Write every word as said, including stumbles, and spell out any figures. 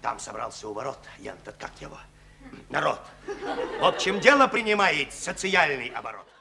Там собрался у ворот, Ян, как его, народ. В общем, дело принимает социальный оборот.